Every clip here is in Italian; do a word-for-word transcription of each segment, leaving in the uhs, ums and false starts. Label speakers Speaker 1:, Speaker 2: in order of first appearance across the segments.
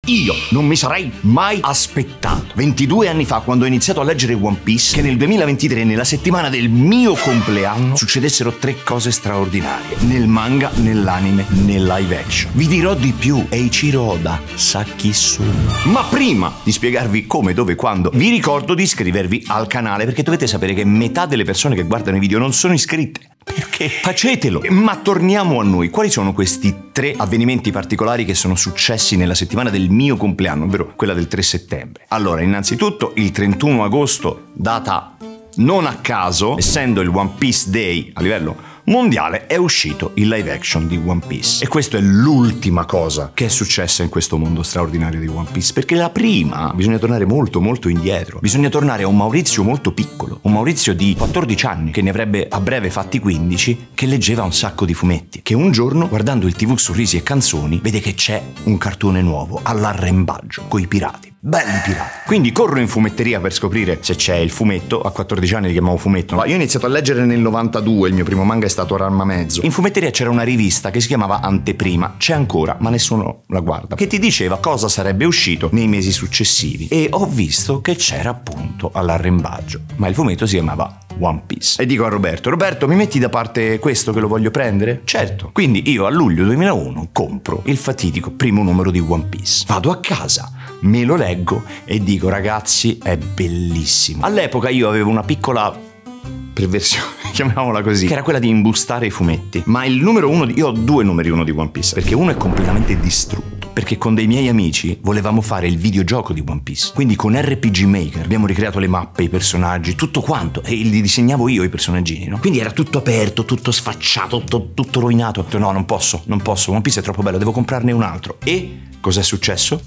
Speaker 1: io non mi sarei mai aspettato ventidue anni fa, quando ho iniziato a leggere One Piece, che nel duemilaventitré, nella settimana del mio compleanno, succedessero tre cose straordinarie: nel manga, nell'anime, nel live action. Vi dirò di più, Eiichiro Oda sa chi sono. Ma prima di spiegarvi come, dove, quando, vi ricordo di iscrivervi al canale, perché dovete sapere che metà delle persone che guardano i video non sono iscritte. Perché? Facetelo! Ma torniamo a noi. Quali sono questi tre avvenimenti particolari che sono successi nella settimana del mio compleanno, ovvero quella del tre settembre? Allora, innanzitutto il trentuno agosto, data non a caso, essendo il One Piece Day a livello mondiale, è uscito il live action di One Piece. E questa è l'ultima cosa che è successa in questo mondo straordinario di One Piece, perché la prima bisogna tornare molto molto indietro. Bisogna tornare a un Maurizio molto piccolo, un Maurizio di quattordici anni, che ne avrebbe a breve fatti quindici, che leggeva un sacco di fumetti, che un giorno, guardando il tivù Sorrisi e Canzoni, vede che c'è un cartone nuovo all'arrembaggio coi pirati. Belli pirati. Quindi corro in fumetteria per scoprire se c'è il fumetto. A quattordici anni li chiamavo fumetto. Io ho iniziato a leggere nel novantadue, il mio primo manga è stato Ranma Mezzo. In fumetteria c'era una rivista che si chiamava Anteprima, c'è ancora, ma nessuno la guarda, che ti diceva cosa sarebbe uscito nei mesi successivi. E ho visto che c'era appunto all'arrembaggio, ma il fumetto si chiamava One Piece. E dico a Roberto: Roberto, mi metti da parte questo che lo voglio prendere? Certo. Quindi io a luglio duemilauno compro il fatidico primo numero di One Piece. Vado a casa, me lo leggo e dico: ragazzi, è bellissimo. All'epoca io avevo una piccola perversione, chiamiamola così, che era quella di imbustare i fumetti. Ma il numero uno di... io ho due numeri uno di One Piece, perché uno è completamente distrutto, perché con dei miei amici volevamo fare il videogioco di One Piece. Quindi con R P G Maker abbiamo ricreato le mappe, i personaggi, tutto quanto, e li disegnavo io i personaggini, no? Quindi era tutto aperto, tutto sfacciato, tutto, tutto rovinato. Ho detto: no, non posso, non posso, One Piece è troppo bello, devo comprarne un altro. E cos'è successo?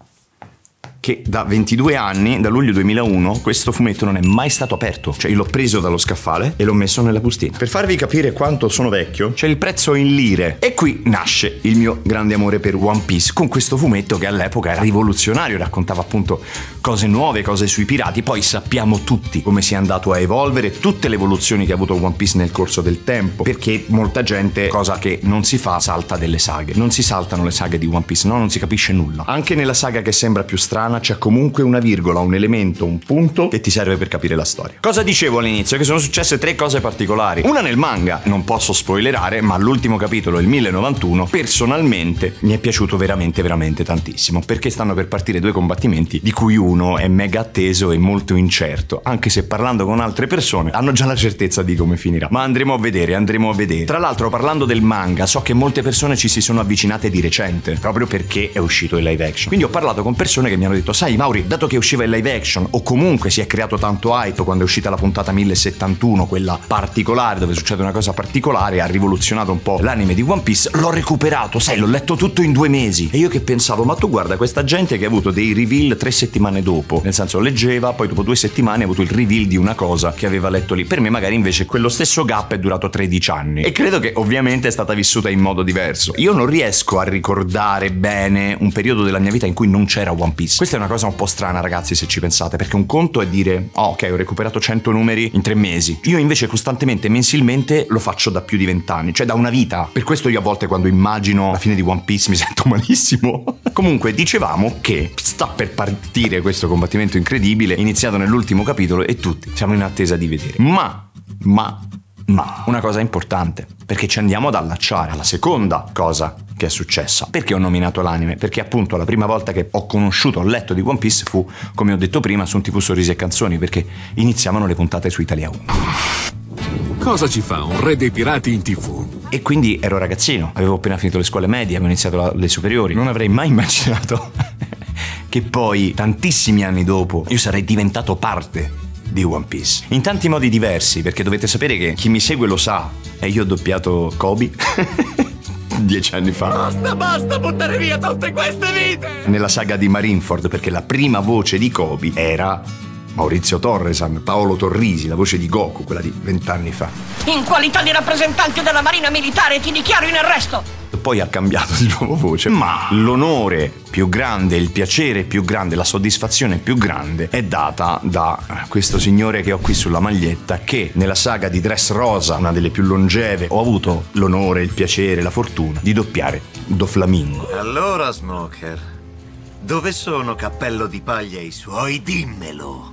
Speaker 1: Che da ventidue anni, da luglio duemilauno, questo fumetto non è mai stato aperto. Cioè io l'ho preso dallo scaffale e l'ho messo nella bustina. Per farvi capire quanto sono vecchio, c'è il prezzo in lire. E qui nasce il mio grande amore per One Piece, con questo fumetto che all'epoca era rivoluzionario, raccontava appunto cose nuove, cose sui pirati. Poi sappiamo tutti come sia andato a evolvere, tutte le evoluzioni che ha avuto One Piece nel corso del tempo, perché molta gente, cosa che non si fa, salta delle saghe. Non si saltano le saghe di One Piece, no, non si capisce nulla. Anche nella saga che sembra più strana c'è comunque una virgola, un elemento, un punto che ti serve per capire la storia. Cosa dicevo all'inizio? Che sono successe tre cose particolari. Una nel manga, non posso spoilerare, ma l'ultimo capitolo, il mille novantuno, personalmente mi è piaciuto veramente veramente tantissimo, perché stanno per partire due combattimenti di cui uno è mega atteso e molto incerto, anche se parlando con altre persone hanno già la certezza di come finirà. Ma andremo a vedere, andremo a vedere. Tra l'altro, parlando del manga, so che molte persone ci si sono avvicinate di recente, proprio perché è uscito il live action. Quindi ho parlato con persone che mi hanno detto: sai Mauri, dato che usciva il live action, o comunque si è creato tanto hype quando è uscita la puntata mille settantuno, quella particolare dove succede una cosa particolare, ha rivoluzionato un po' l'anime di One Piece, l'ho recuperato, sai, l'ho letto tutto in due mesi. E io che pensavo: ma tu guarda questa gente che ha avuto dei reveal tre settimane dopo, nel senso leggeva, poi dopo due settimane ha avuto il reveal di una cosa che aveva letto lì. Per me magari invece quello stesso gap è durato tredici anni, e credo che ovviamente è stata vissuta in modo diverso. Io non riesco a ricordare bene un periodo della mia vita in cui non c'era One Piece. Questa è una cosa un po' strana, ragazzi, se ci pensate, perché un conto è dire: oh, ok, ho recuperato cento numeri in tre mesi. Io invece costantemente, mensilmente, lo faccio da più di vent'anni, cioè da una vita. Per questo io a volte quando immagino la fine di One Piece mi sento malissimo. Comunque dicevamo che sta per partire questo combattimento incredibile, iniziato nell'ultimo capitolo, e tutti siamo in attesa di vedere. Ma, ma, ma, una cosa importante, perché ci andiamo ad allacciare alla seconda cosa che è successa. Perché ho nominato l'anime? Perché appunto la prima volta che ho conosciuto, ho letto di One Piece fu, come ho detto prima, su un tivù Sorrisi e Canzoni, perché iniziavano le puntate su Italia uno.
Speaker 2: Cosa ci fa un re dei pirati in tivù?
Speaker 1: E quindi ero ragazzino, avevo appena finito le scuole medie, avevo iniziato la, le superiori. Non avrei mai immaginato che poi, tantissimi anni dopo, io sarei diventato parte di One Piece. In tanti modi diversi, perché dovete sapere che chi mi segue lo sa, e io ho doppiato Kobe dieci anni fa.
Speaker 3: Basta, basta buttare via tutte queste vite!
Speaker 1: Nella saga di Marineford, perché la prima voce di Kobe era Maurizio Torresan, Paolo Torrisi, la voce di Goku, quella di vent'anni fa.
Speaker 3: In qualità di rappresentante della Marina Militare ti dichiaro in arresto!
Speaker 1: Poi ha cambiato di nuovo voce, ma l'onore più grande, il piacere più grande, la soddisfazione più grande è data da questo signore che ho qui sulla maglietta, che nella saga di Dressrosa, una delle più longeve, ho avuto l'onore, il piacere, la fortuna di doppiare Doflamingo.
Speaker 4: Allora, Smoker, Dove sono Cappello di Paglia e i suoi? Dimmelo.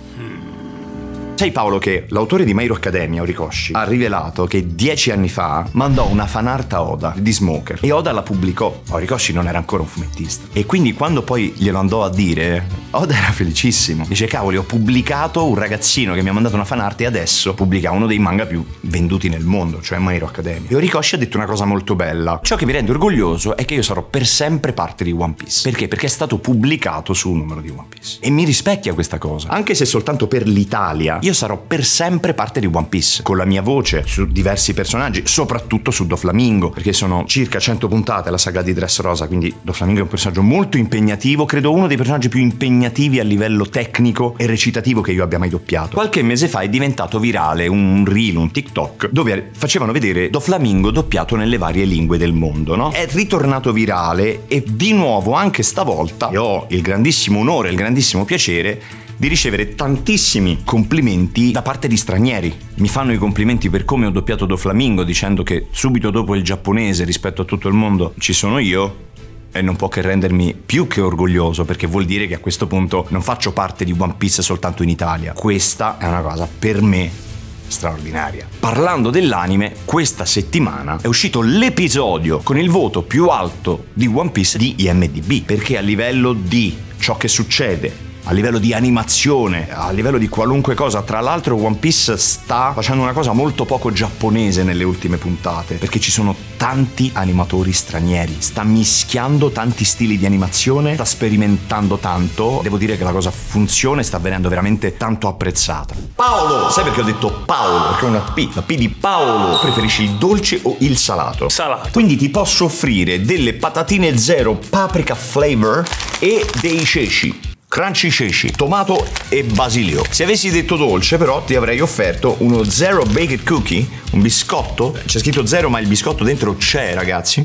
Speaker 1: Sai Paolo che l'autore di My Hero Academia, Horikoshi, ha rivelato che dieci anni fa mandò una fanart a Oda di Smoker e Oda la pubblicò. Horikoshi non era ancora un fumettista e quindi quando poi glielo andò a dire, Oda era felicissimo. Dice cavoli, ho pubblicato un ragazzino che mi ha mandato una fanart e adesso pubblica uno dei manga più venduti nel mondo, cioè My Hero Academia. E Horikoshi ha detto una cosa molto bella: ciò che mi rende orgoglioso è che io sarò per sempre parte di One Piece. Perché? Perché è stato pubblicato su un numero di One Piece e mi rispecchia questa cosa, anche se soltanto per l'Italia. Io sarò per sempre parte di One Piece, con la mia voce su diversi personaggi, soprattutto su Doflamingo, perché sono circa cento puntate la saga di Dressrosa, quindi Doflamingo è un personaggio molto impegnativo, credo uno dei personaggi più impegnativi a livello tecnico e recitativo che io abbia mai doppiato. Qualche mese fa è diventato virale un reel, un TikTok, dove facevano vedere Doflamingo doppiato nelle varie lingue del mondo, no? È ritornato virale e di nuovo anche stavolta io ho il grandissimo onore, il grandissimo piacere di ricevere tantissimi complimenti da parte di stranieri. Mi fanno i complimenti per come ho doppiato Doflamingo, dicendo che subito dopo il giapponese rispetto a tutto il mondo ci sono io, e non può che rendermi più che orgoglioso, perché vuol dire che a questo punto non faccio parte di One Piece soltanto in Italia. Questa è una cosa per me straordinaria. Parlando dell'anime, questa settimana è uscito l'episodio con il voto più alto di One Piece di I M D B, perché a livello di ciò che succede, a livello di animazione, a livello di qualunque cosa, tra l'altro One Piece sta facendo una cosa molto poco giapponese nelle ultime puntate, perché ci sono tanti animatori stranieri, sta mischiando tanti stili di animazione, sta sperimentando tanto. Devo dire che la cosa funziona e sta venendo veramente tanto apprezzata. Paolo, sai perché ho detto Paolo? Perché è una P, la P di Paolo. Preferisci il dolce o il salato?
Speaker 5: Salato.
Speaker 1: Quindi ti posso offrire delle patatine zero paprika flavor e dei ceci crunchy ceci, tomato e basilio. Se avessi detto dolce però ti avrei offerto uno zero baked cookie, un biscotto, c'è scritto zero ma il biscotto dentro c'è, ragazzi.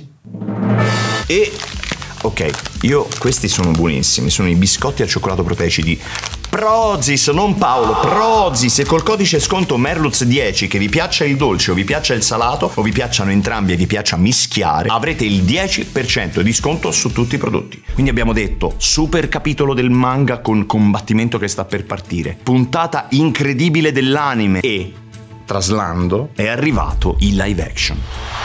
Speaker 1: E ok, io questi sono buonissimi, sono i biscotti al cioccolato proteici di Prozis, non Paolo, Prozis, e col codice sconto Merluz dieci, che vi piaccia il dolce o vi piaccia il salato o vi piacciono entrambi e vi piaccia mischiare, avrete il dieci per cento di sconto su tutti i prodotti. Quindi abbiamo detto super capitolo del manga con combattimento che sta per partire, puntata incredibile dell'anime e, traslando, è arrivato il live action.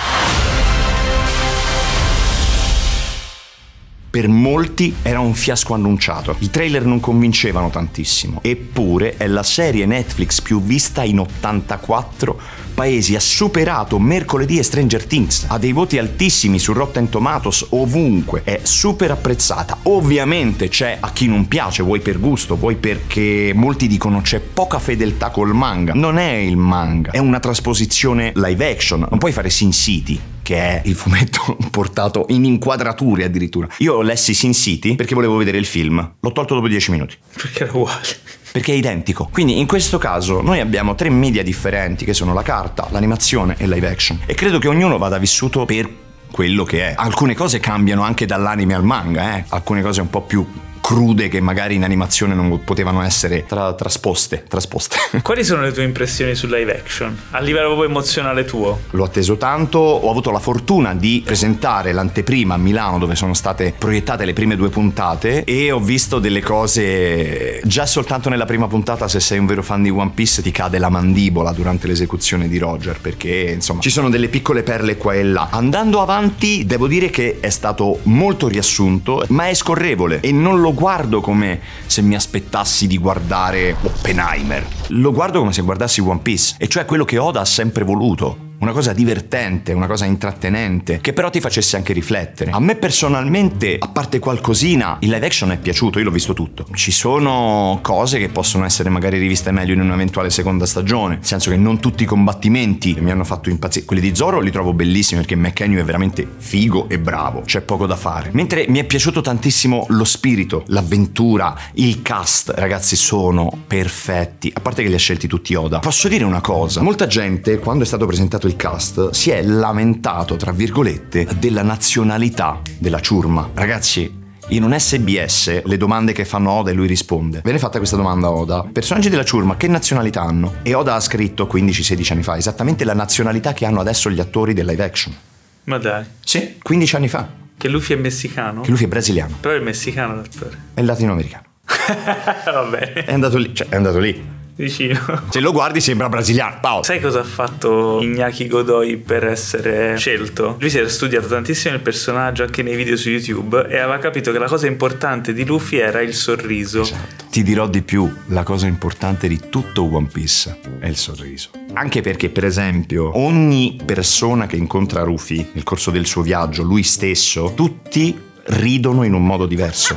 Speaker 1: Per molti era un fiasco annunciato, i trailer non convincevano tantissimo, eppure è la serie Netflix più vista in ottantaquattro paesi, ha superato mercoledì e Stranger Things, ha dei voti altissimi su Rotten Tomatoes ovunque, è super apprezzata. Ovviamente c'è a chi non piace, vuoi per gusto, vuoi perché molti dicono c'è poca fedeltà col manga. Non è il manga, è una trasposizione live action, non puoi fare Sin City, che è il fumetto portato in inquadrature addirittura. Io lessi Sin City perché volevo vedere il film, l'ho tolto dopo dieci minuti.
Speaker 5: Perché era uguale.
Speaker 1: Perché è identico. Quindi in questo caso noi abbiamo tre media differenti, che sono la carta, l'animazione e il live action, e credo che ognuno vada vissuto per quello che è. Alcune cose cambiano anche dall'anime al manga, eh? Alcune cose un po' più crude che magari in animazione non potevano essere tra- trasposte, trasposte.
Speaker 5: Quali sono le tue impressioni sul live action? A livello proprio emozionale tuo?
Speaker 1: L'ho atteso tanto, ho avuto la fortuna di presentare l'anteprima a Milano dove sono state proiettate le prime due puntate e ho visto delle cose. Già soltanto nella prima puntata, se sei un vero fan di One Piece, ti cade la mandibola durante l'esecuzione di Roger, perché insomma ci sono delle piccole perle qua e là. Andando avanti devo dire che è stato molto riassunto, ma è scorrevole e non lo guardo come se mi aspettassi di guardare Oppenheimer, lo guardo come se guardassi One Piece, e cioè quello che Oda ha sempre voluto. Una cosa divertente, una cosa intrattenente, che però ti facesse anche riflettere. A me personalmente, a parte qualcosina, il live action è piaciuto, io l'ho visto tutto. Ci sono cose che possono essere magari riviste meglio in un'eventuale seconda stagione, nel senso che non tutti i combattimenti mi hanno fatto impazzire. Quelli di Zoro li trovo bellissimi perché McKenny è veramente figo e bravo, c'è poco da fare. Mentre mi è piaciuto tantissimo lo spirito, l'avventura, il cast, ragazzi, sono perfetti, a parte che li ha scelti tutti Oda. Posso dire una cosa, molta gente quando è stato presentato il il cast si è lamentato, tra virgolette, della nazionalità della ciurma. Ragazzi, in un S B S le domande che fanno Oda e lui risponde. Viene fatta questa domanda a Oda: personaggi della ciurma che nazionalità hanno? E Oda ha scritto quindici sedici anni fa esattamente la nazionalità che hanno adesso gli attori del live action.
Speaker 5: Ma dai.
Speaker 1: Sì, quindici anni fa.
Speaker 5: Che Luffy è messicano?
Speaker 1: Che Luffy è brasiliano.
Speaker 5: Però è messicano l'attore.
Speaker 1: È latinoamericano.
Speaker 5: Va bene.
Speaker 1: È andato lì, cioè è andato lì.
Speaker 5: Vicino.
Speaker 1: Se lo guardi sembra brasiliano. Paolo.
Speaker 5: Sai cosa ha fatto Iñaki Godoy per essere scelto? Lui si era studiato tantissimo il personaggio anche nei video su YouTube e aveva capito che la cosa importante di Luffy era il sorriso.
Speaker 1: Esatto. Ti dirò di più, la cosa importante di tutto One Piece è il sorriso. Anche perché, per esempio, ogni persona che incontra Luffy nel corso del suo viaggio, lui stesso, tutti ridono in un modo diverso.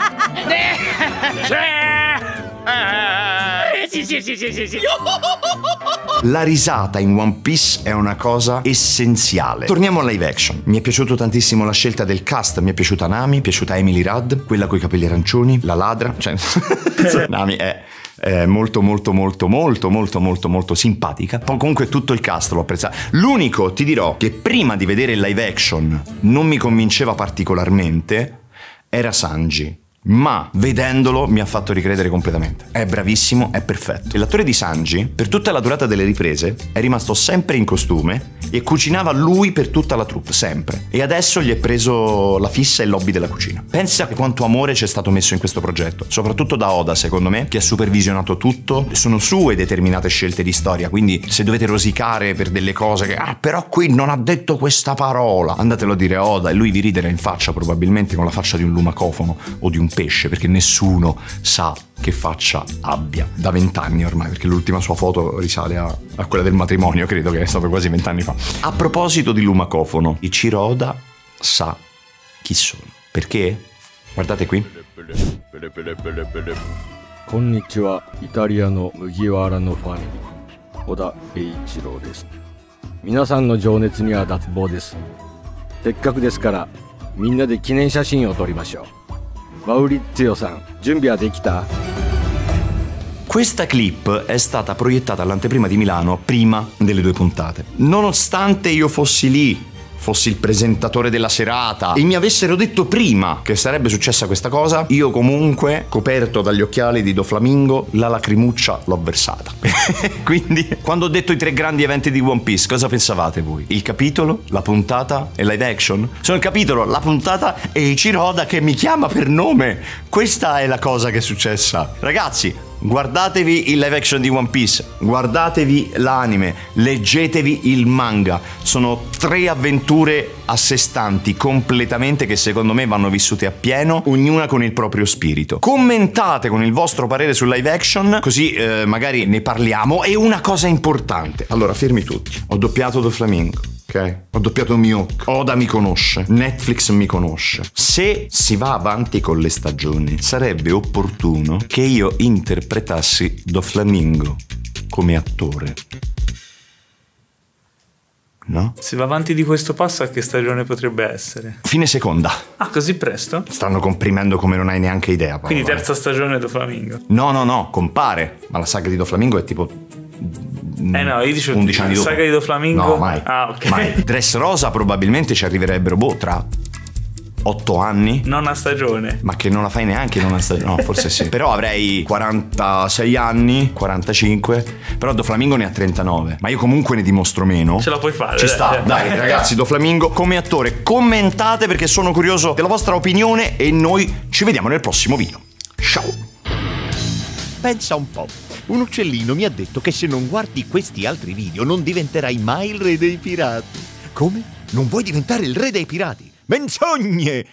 Speaker 3: Sì, sì, sì, sì, sì, sì.
Speaker 1: La risata in One Piece è una cosa essenziale. Torniamo al live action. Mi è piaciuto tantissimo la scelta del cast. Mi è piaciuta Nami, mi è piaciuta Emily Rudd, quella coi capelli arancioni, la ladra. Cioè, Nami è... È molto molto molto molto molto molto molto simpatica. Poi comunque tutto il cast l'ho apprezzato. L'unico, ti dirò, che prima di vedere il live action non mi convinceva particolarmente era Sanji. Ma vedendolo mi ha fatto ricredere completamente. È bravissimo, è perfetto. E l'attore di Sanji, per tutta la durata delle riprese, è rimasto sempre in costume e cucinava lui per tutta la troupe, sempre. E adesso gli è preso la fissa e il lobby della cucina. Pensa quanto amore c'è stato messo in questo progetto, soprattutto da Oda, secondo me, che ha supervisionato tutto. Sono sue determinate scelte di storia, quindi se dovete rosicare per delle cose che ah, però qui non ha detto questa parola, andatelo a dire a Oda e lui vi riderà in faccia, probabilmente con la faccia di un lumacofono o di un pesce, perché nessuno sa che faccia abbia da vent'anni ormai, perché l'ultima sua foto risale a, a quella del matrimonio, credo che è stato quasi vent'anni fa. A proposito di lumacofono, Ichiro Oda sa chi sono. Perché? Guardate qui.
Speaker 6: Konnichiwa, Italia no Mugiwara no family. Oda Eiichiro desu. Minasan no jounetsu ni wa datsubou desu. Sekkaku desu kara, minna de kinen shashin o torimashou. Maurizio-san, junbi wa dekita?
Speaker 1: Questa clip è stata proiettata all'anteprima di Milano prima delle due puntate. Nonostante io fossi lì, fossi il presentatore della serata e mi avessero detto prima che sarebbe successa questa cosa, io comunque, coperto dagli occhiali di Doflamingo, la lacrimuccia l'ho versata. Quindi, quando ho detto i tre grandi eventi di One Piece, cosa pensavate voi? Il capitolo, la puntata e live action? Sono il capitolo, la puntata e Ichiro Oda che mi chiama per nome. Questa è la cosa che è successa. Ragazzi, guardatevi il live action di One Piece, guardatevi l'anime, leggetevi il manga. Sono tre avventure a sé stanti completamente che secondo me vanno vissute appieno, ognuna con il proprio spirito. Commentate con il vostro parere sul live action, così eh, magari ne parliamo. E una cosa importante, allora fermi tutti, ho doppiato Doflamingo, ok? Ho doppiato Mihawk, Oda mi conosce, Netflix mi conosce. Se si va avanti con le stagioni, sarebbe opportuno che io interpretassi Doflamingo come attore. No?
Speaker 5: Se va avanti di questo passo, a che stagione potrebbe essere?
Speaker 1: Fine seconda.
Speaker 5: Ah, così presto?
Speaker 1: Stanno comprimendo come non hai neanche idea, Paolo.
Speaker 5: Quindi terza stagione Doflamingo.
Speaker 1: No, no, no, compare. Ma la saga di Doflamingo è tipo...
Speaker 5: Eh no, io dicevo
Speaker 1: undici anni dopo.
Speaker 5: Saga di Doflamingo.
Speaker 1: No, mai.
Speaker 5: Ah, ok.
Speaker 1: Mai. Dressrosa probabilmente ci arriverebbero, boh, tra otto anni.
Speaker 5: Nona stagione.
Speaker 1: Ma che non la fai neanche in una stagione. No, forse sì. Però avrei quarantasei anni, quarantacinque. Però Doflamingo ne ha trentanove. Ma io comunque ne dimostro meno.
Speaker 5: Ce la puoi fare.
Speaker 1: Ci
Speaker 5: dai,
Speaker 1: sta.
Speaker 5: dai.
Speaker 1: Dai, ragazzi, Doflamingo come attore. Commentate perché sono curioso della vostra opinione e noi ci vediamo nel prossimo video. Ciao.
Speaker 7: Pensa un po'. Un uccellino mi ha detto che se non guardi questi altri video non diventerai mai il re dei pirati. Come? Non vuoi diventare il re dei pirati? Menzogne!